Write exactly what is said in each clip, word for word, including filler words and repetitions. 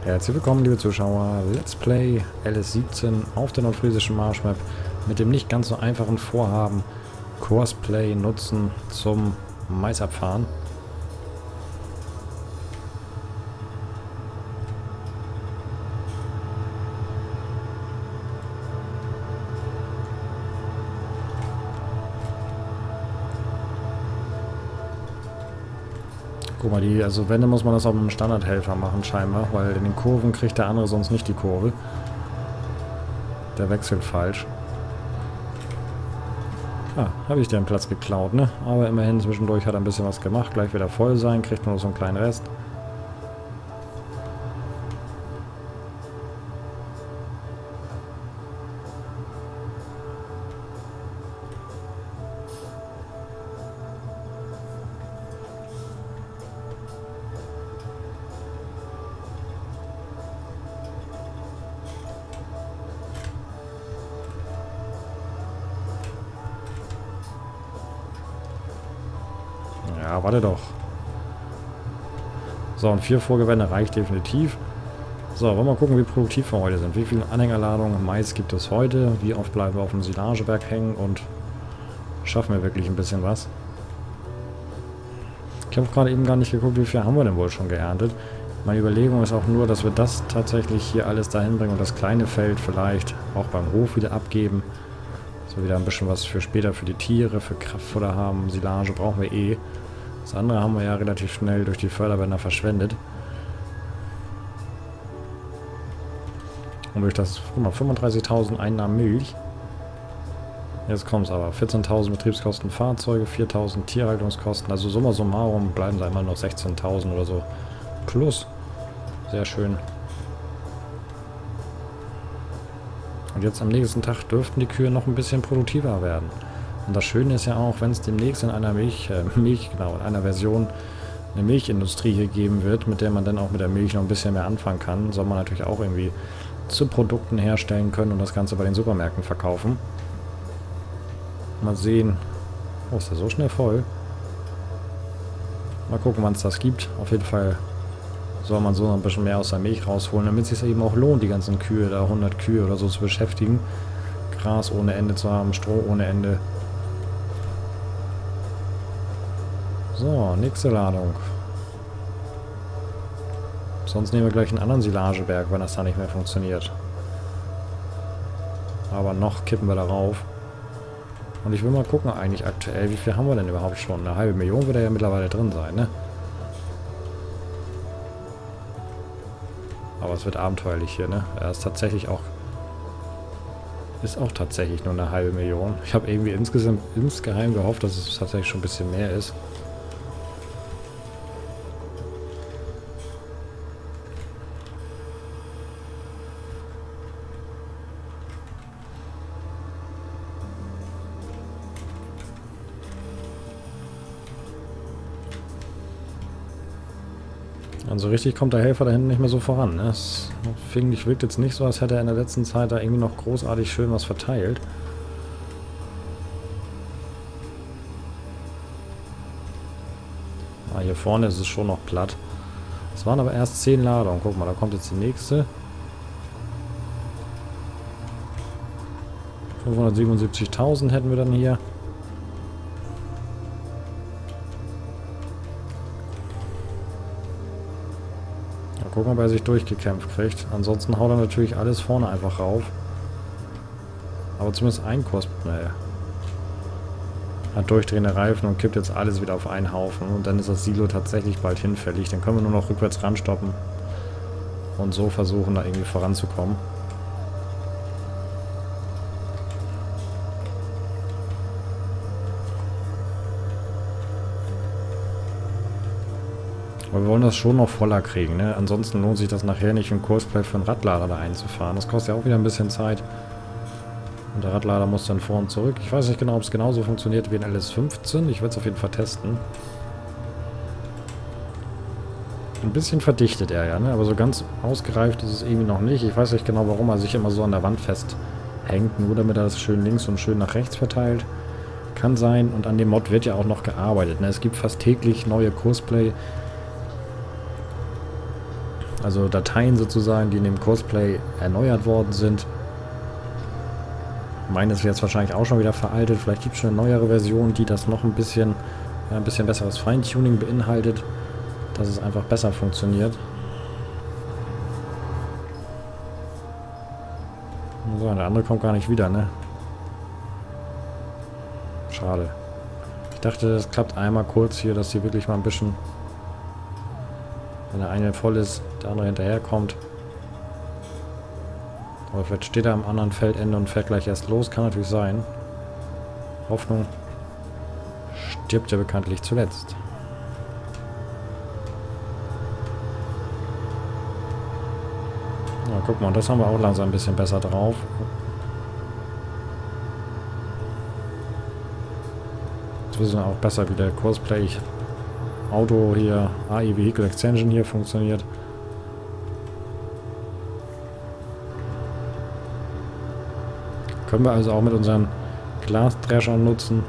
Herzlich willkommen, liebe Zuschauer. Let's Play L S siebzehn auf der nordfriesischen Marschmap mit dem nicht ganz so einfachen Vorhaben Courseplay nutzen zum Maisabfahren. Guck mal, die, also wenn, dann muss man das auf einem Standardhelfer machen scheinbar, weil in den Kurven kriegt der andere sonst nicht die Kurve. Der wechselt falsch. Ah, habe ich den Platz geklaut, ne? Aber immerhin zwischendurch hat er ein bisschen was gemacht. Gleich wieder voll sein, kriegt nur noch so einen kleinen Rest. Ja, warte doch. So, und vier Vorgewände reicht definitiv. So, wollen wir mal gucken, wie produktiv wir heute sind. Wie viele Anhängerladungen Mais gibt es heute? Wie oft bleiben wir auf dem Silageberg hängen und schaffen wir wirklich ein bisschen was? Ich habe gerade eben gar nicht geguckt, wie viel haben wir denn wohl schon geerntet. Meine Überlegung ist auch nur, dass wir das tatsächlich hier alles dahin bringen und das kleine Feld vielleicht auch beim Hof wieder abgeben. Dass wir wieder ein bisschen was für später für die Tiere, für Kraftfutter haben. Silage brauchen wir eh. Das andere haben wir ja relativ schnell durch die Förderbänder verschwendet. Und durch das, guck mal, fünfunddreißigtausend Einnahmen Milch. Jetzt kommt es aber. vierzehntausend Betriebskosten Fahrzeuge, viertausend Tierhaltungskosten. Also summa summarum bleiben da immer noch sechzehntausend oder so. Plus. Sehr schön. Und jetzt am nächsten Tag dürften die Kühe noch ein bisschen produktiver werden. Und das Schöne ist ja auch, wenn es demnächst in einer Milch, äh, Milch, genau, in einer Version eine Milchindustrie hier geben wird, mit der man dann auch mit der Milch noch ein bisschen mehr anfangen kann, soll man natürlich auch irgendwie zu Produkten herstellen können und das Ganze bei den Supermärkten verkaufen. Mal sehen. Oh, ist der so schnell voll? Mal gucken, wann es das gibt. Auf jeden Fall soll man so noch ein bisschen mehr aus der Milch rausholen, damit es sich eben auch lohnt, die ganzen Kühe, da hundert Kühe oder so zu beschäftigen. Gras ohne Ende zu haben, Stroh ohne Ende. So, nächste Ladung. Sonst nehmen wir gleich einen anderen Silageberg, wenn das da nicht mehr funktioniert. Aber noch kippen wir darauf. Und ich will mal gucken eigentlich aktuell, wie viel haben wir denn überhaupt schon? Eine halbe Million wird ja mittlerweile drin sein, ne? Aber es wird abenteuerlich hier, ne? Er ist tatsächlich auch... Ist auch tatsächlich nur eine halbe Million. Ich habe irgendwie insgesamt insgeheim gehofft, dass es tatsächlich schon ein bisschen mehr ist. Also richtig kommt der Helfer da hinten nicht mehr so voran. Ne? Es finde ich, wirkt jetzt nicht so, als hätte er in der letzten Zeit da irgendwie noch großartig schön was verteilt. Ah, hier vorne ist es schon noch platt. Es waren aber erst zehn Ladungen. Guck mal, da kommt jetzt die nächste. fünfhundertsiebenundsiebzigtausend hätten wir dann hier. Gucken, ob er sich durchgekämpft kriegt. Ansonsten haut er natürlich alles vorne einfach rauf. Aber zumindest ein Kurs... Naja. Hat durchdrehende Reifen und kippt jetzt alles wieder auf einen Haufen. Und dann ist das Silo tatsächlich bald hinfällig. Dann können wir nur noch rückwärts ranstoppen. Und so versuchen, da irgendwie voranzukommen. Aber wir wollen das schon noch voller kriegen, ne? Ansonsten lohnt sich das nachher nicht, einen Courseplay für einen Radlader da einzufahren. Das kostet ja auch wieder ein bisschen Zeit. Und der Radlader muss dann vor und zurück. Ich weiß nicht genau, ob es genauso funktioniert wie in L S fünfzehn. Ich werde es auf jeden Fall testen. Ein bisschen verdichtet er ja, ne? Aber so ganz ausgereift ist es irgendwie noch nicht. Ich weiß nicht genau, warum er sich immer so an der Wand festhängt. Nur damit er das schön links und schön nach rechts verteilt. Kann sein. Und an dem Mod wird ja auch noch gearbeitet, ne? Es gibt fast täglich neue Courseplay Also Dateien sozusagen, die in dem Courseplay erneuert worden sind. Meine ist jetzt wahrscheinlich auch schon wieder veraltet. Vielleicht gibt es schon eine neuere Version, die das noch ein bisschen, ja, ein bisschen besseres Feintuning beinhaltet, dass es einfach besser funktioniert. So, der andere kommt gar nicht wieder, ne? Schade. Ich dachte, das klappt einmal kurz hier, dass hier wirklich mal ein bisschen, wenn der eine voll ist, der andere hinterherkommt. Aber vielleicht steht er am anderen Feldende und fährt gleich erst los. Kann natürlich sein. Hoffnung stirbt ja bekanntlich zuletzt. Ja, guck mal, das haben wir auch langsam ein bisschen besser drauf. Jetzt wissen wir auch besser, wie der Courseplay Auto hier, A I Vehicle Extension hier funktioniert. Können wir also auch mit unseren Glasdreschern nutzen,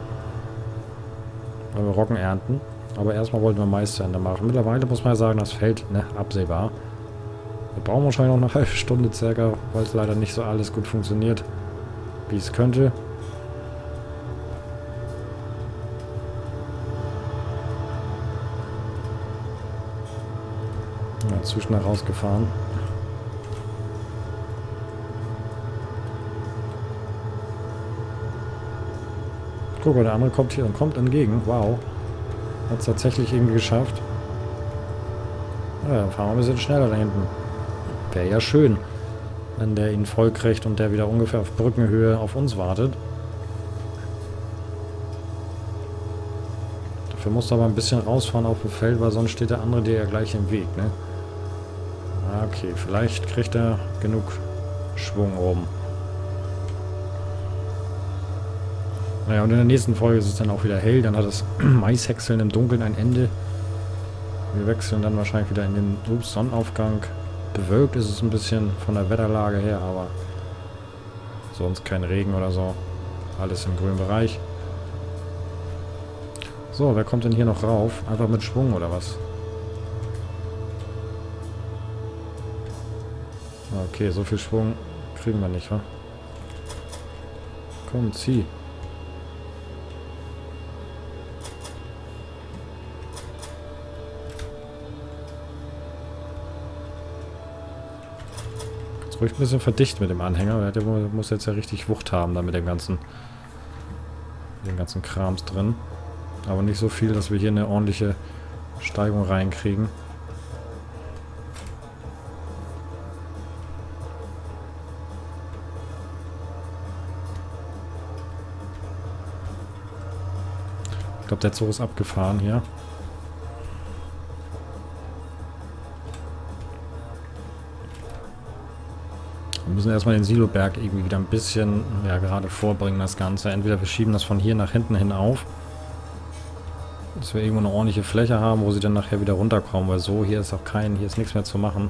weil wir Roggen ernten. Aber erstmal wollten wir Mais zu Ende machen. Mittlerweile muss man ja sagen, das Feld, ne, absehbar. Wir brauchen wahrscheinlich noch eine halbe Stunde circa, weil es leider nicht so alles gut funktioniert, wie es könnte. Ja, zu schnell rausgefahren. Guck mal, der andere kommt hier und kommt entgegen. Wow. Hat es tatsächlich irgendwie geschafft. Ja, dann fahren wir ein bisschen schneller da hinten. Wäre ja schön, wenn der ihn voll kriegt und der wieder ungefähr auf Brückenhöhe auf uns wartet. Dafür musst du aber ein bisschen rausfahren auf dem Feld, weil sonst steht der andere dir ja gleich im Weg, ne? Ah, okay, vielleicht kriegt er genug Schwung oben. Naja, und in der nächsten Folge ist es dann auch wieder hell. Dann hat das Maishäckseln im Dunkeln ein Ende. Wir wechseln dann wahrscheinlich wieder in den ups, Sonnenaufgang. Bewölkt ist es ein bisschen von der Wetterlage her, aber sonst kein Regen oder so. Alles im grünen Bereich. So, wer kommt denn hier noch rauf? Einfach mit Schwung oder was? Okay, so viel Schwung kriegen wir nicht, wa? Komm, zieh. Ruhig ein bisschen verdicht mit dem Anhänger. Der muss jetzt ja richtig Wucht haben, da mit dem ganzen, mit dem ganzen Krams drin. Aber nicht so viel, dass wir hier eine ordentliche Steigung reinkriegen. Ich glaube, der Zug ist abgefahren hier. Wir müssen erstmal den Siloberg irgendwie wieder ein bisschen, ja, gerade vorbringen, das Ganze. Entweder wir schieben das von hier nach hinten hin auf, dass wir irgendwo eine ordentliche Fläche haben, wo sie dann nachher wieder runterkommen, weil so, hier ist auch kein, hier ist nichts mehr zu machen.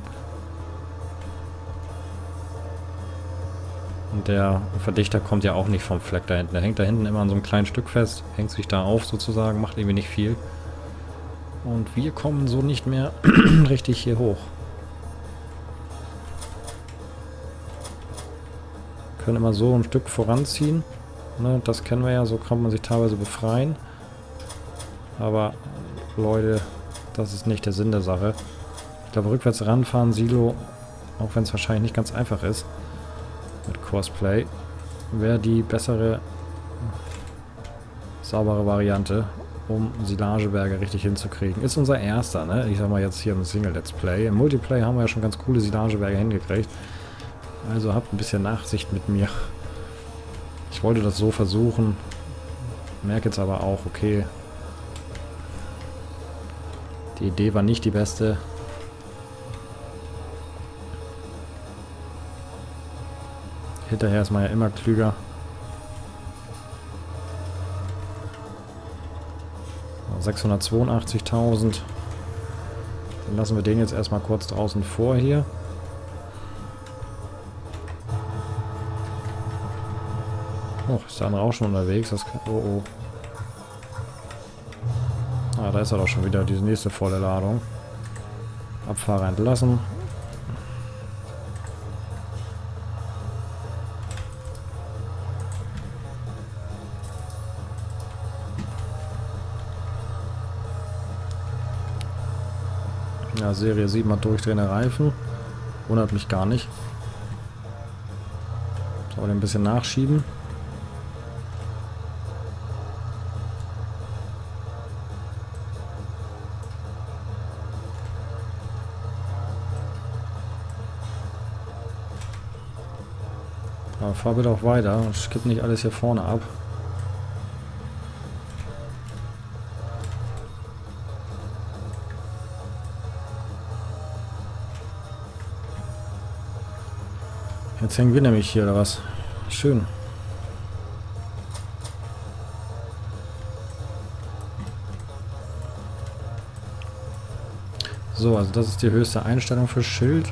Und der Verdichter kommt ja auch nicht vom Fleck da hinten. Der hängt da hinten immer an so einem kleinen Stück fest, hängt sich da auf sozusagen, macht irgendwie nicht viel. Und wir kommen so nicht mehr richtig hier hoch. Können immer so ein Stück voranziehen. Ne, das kennen wir ja, so kann man sich teilweise befreien. Aber Leute, das ist nicht der Sinn der Sache. Ich glaube, rückwärts ranfahren, Silo, auch wenn es wahrscheinlich nicht ganz einfach ist, mit Courseplay, wäre die bessere, saubere Variante, um Silageberge richtig hinzukriegen. Ist unser erster, ne? Ich sag mal jetzt hier im Single-Let's Play. Im Multiplayer haben wir ja schon ganz coole Silageberge hingekriegt. Also habt ein bisschen Nachsicht mit mir. Ich wollte das so versuchen. Merke jetzt aber auch, okay, die Idee war nicht die beste. Hinterher ist man ja immer klüger. sechshundertzweiundachtzigtausend. Dann lassen wir den jetzt erstmal kurz draußen vor hier. Oh, ist der andere auch schon unterwegs? Das kann, oh, oh. Ah, da ist er doch schon wieder, diese nächste volle Ladung. Abfahrer entlassen. Ja, Serie sieben hat durchdrehende Reifen. Wundert mich gar nicht. Soll ein bisschen nachschieben. Aber fahr bitte auch weiter. Skip nicht alles hier vorne ab. Jetzt hängen wir nämlich hier, oder was? Schön. So, also das ist die höchste Einstellung für Schild.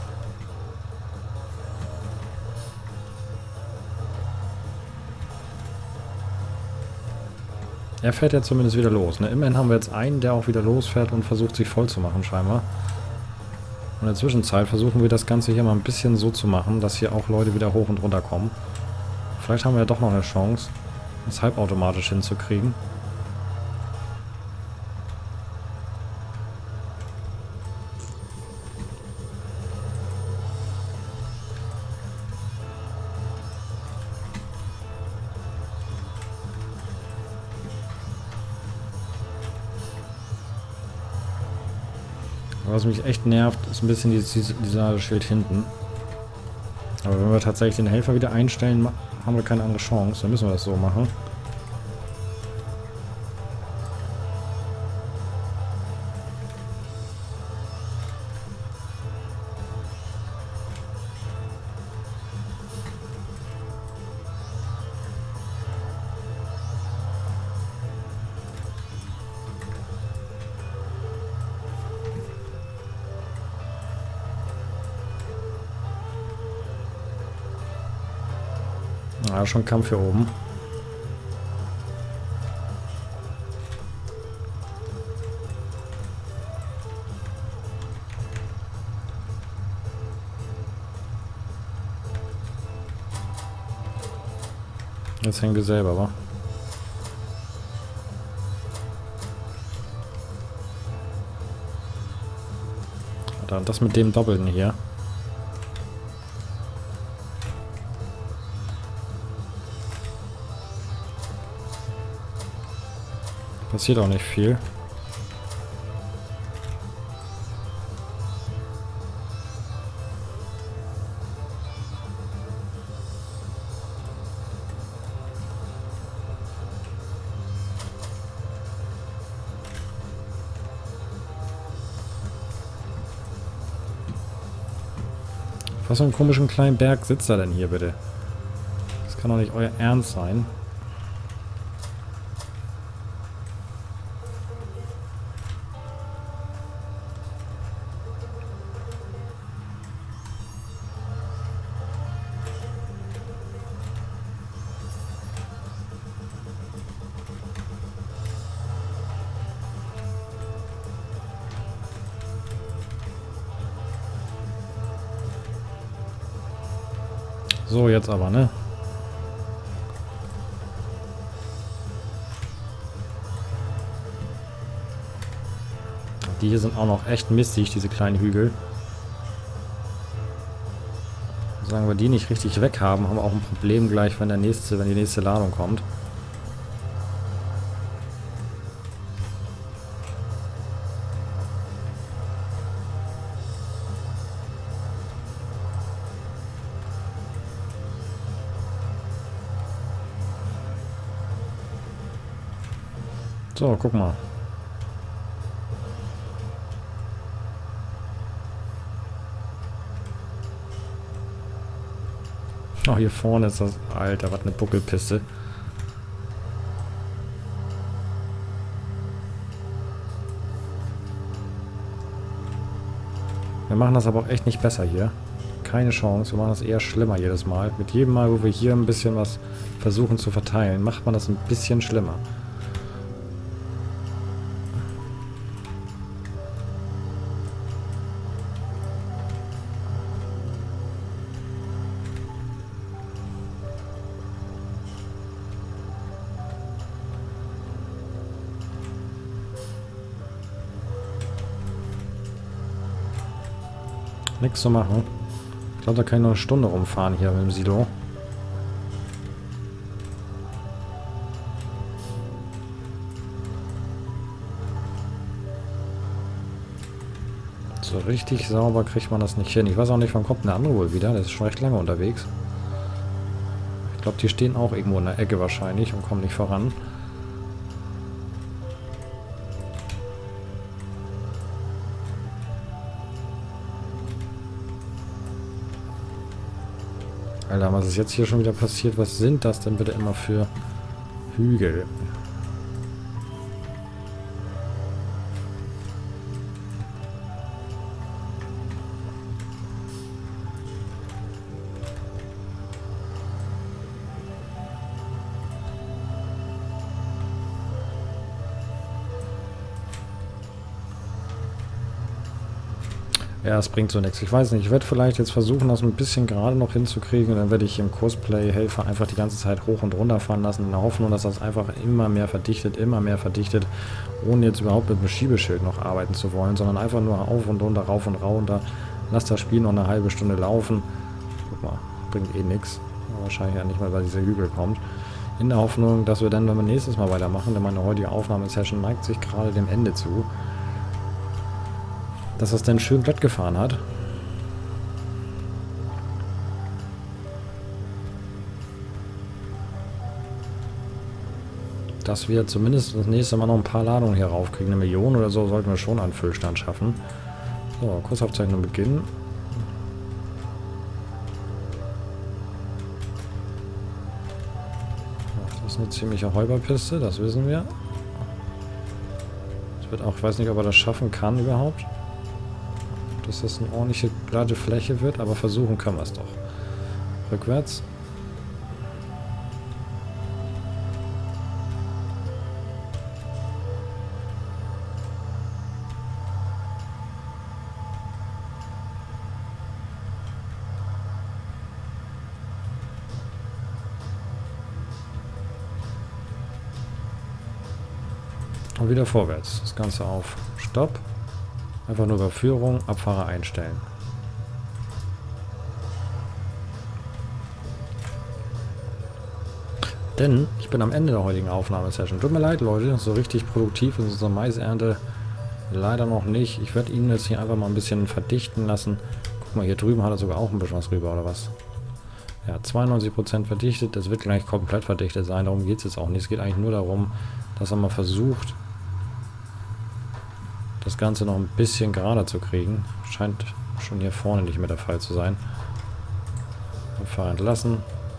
Er fährt ja zumindest wieder los. Ne? Immerhin haben wir jetzt einen, der auch wieder losfährt und versucht, sich voll zu machen, scheinbar. Und in der Zwischenzeit versuchen wir das Ganze hier mal ein bisschen so zu machen, dass hier auch Leute wieder hoch und runter kommen. Vielleicht haben wir ja doch noch eine Chance, das halbautomatisch hinzukriegen. Was mich echt nervt, ist ein bisschen dieses, dieser Schild hinten. Aber wenn wir tatsächlich den Helfer wieder einstellen, haben wir keine andere Chance. Dann müssen wir das so machen. Ja, schon Kampf hier oben. Jetzt hängen wir selber, wa? Dann das mit dem Doppelten hier. Passiert auch nicht viel. Was für einen komischen kleinen Berg sitzt da denn hier bitte? Das kann doch nicht euer Ernst sein. So, jetzt aber, ne? Die hier sind auch noch echt mistig, diese kleinen Hügel. Solange wir die nicht richtig weg haben, haben wir auch ein Problem gleich, wenn der nächste, wenn die nächste Ladung kommt. So, guck mal. Oh, hier vorne ist das... Alter, was eine Buckelpiste. Wir machen das aber auch echt nicht besser hier. Keine Chance. Wir machen das eher schlimmer jedes Mal. Mit jedem Mal, wo wir hier ein bisschen was versuchen zu verteilen, macht man das ein bisschen schlimmer. Nichts zu machen. Ich glaube, da kann ich noch eine Stunde rumfahren hier mit dem Silo. So richtig sauber kriegt man das nicht hin. Ich weiß auch nicht, wann kommt der andere wohl wieder. Der ist schon recht lange unterwegs. Ich glaube, die stehen auch irgendwo in der Ecke wahrscheinlich und kommen nicht voran. Alter, was ist jetzt hier schon wieder passiert? Was sind das denn bitte immer für Hügel? Ja, es bringt so nichts. Ich weiß nicht, ich werde vielleicht jetzt versuchen, das ein bisschen gerade noch hinzukriegen. Und dann werde ich im Cosplay-Helfer einfach die ganze Zeit hoch und runter fahren lassen, in der Hoffnung, dass das einfach immer mehr verdichtet, immer mehr verdichtet, ohne jetzt überhaupt mit einem Schiebeschild noch arbeiten zu wollen, sondern einfach nur auf und runter, rauf und runter. Lass das Spiel noch eine halbe Stunde laufen. Guck mal, bringt eh nichts. Wahrscheinlich ja nicht mal, weil dieser Hügel kommt. In der Hoffnung, dass wir dann, wenn wir nächstes Mal weitermachen, denn meine heutige Aufnahmesession neigt sich gerade dem Ende zu, dass es dann schön glatt gefahren hat. Dass wir zumindest das nächste Mal noch ein paar Ladungen hier raufkriegen. Eine Million oder so sollten wir schon einen Füllstand schaffen. So, Kursaufzeichnung beginnen. Das ist eine ziemliche Räuberpiste, das wissen wir. Das wird auch, ich weiß nicht, ob er das schaffen kann überhaupt. Dass das eine ordentliche glatte Fläche wird, aber versuchen können wir es doch. Rückwärts. Und wieder vorwärts. Das Ganze auf Stopp. Einfach nur Überführung, Abfahrer einstellen. Denn ich bin am Ende der heutigen Aufnahmesession. Tut mir leid, Leute, so richtig produktiv ist unsere Maisernte leider noch nicht. Ich werde ihn jetzt hier einfach mal ein bisschen verdichten lassen. Guck mal, hier drüben hat er sogar auch ein bisschen was rüber, oder was? Ja, zweiundneunzig Prozent verdichtet. Das wird gleich komplett verdichtet sein. Darum geht es jetzt auch nicht. Es geht eigentlich nur darum, dass er mal versucht, das Ganze noch ein bisschen gerader zu kriegen. Scheint schon hier vorne nicht mehr der Fall zu sein. Fahrer entlassen.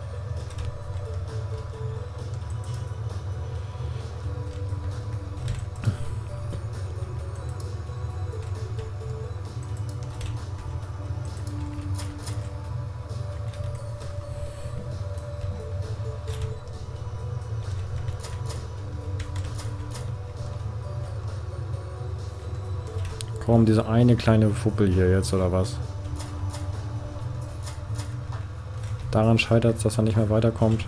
Komm, diese eine kleine Fuppel hier jetzt, oder was? Daran scheitert es, dass er nicht mehr weiterkommt.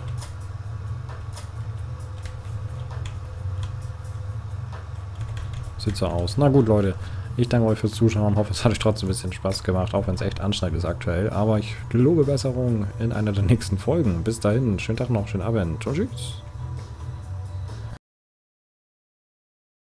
Sieht so aus. Na gut, Leute. Ich danke euch fürs Zuschauen. Hoffe, es hat euch trotzdem ein bisschen Spaß gemacht, auch wenn es echt anstrengend ist aktuell. Aber ich gelobe Besserung in einer der nächsten Folgen. Bis dahin, schönen Tag noch, schönen Abend. Tschüss.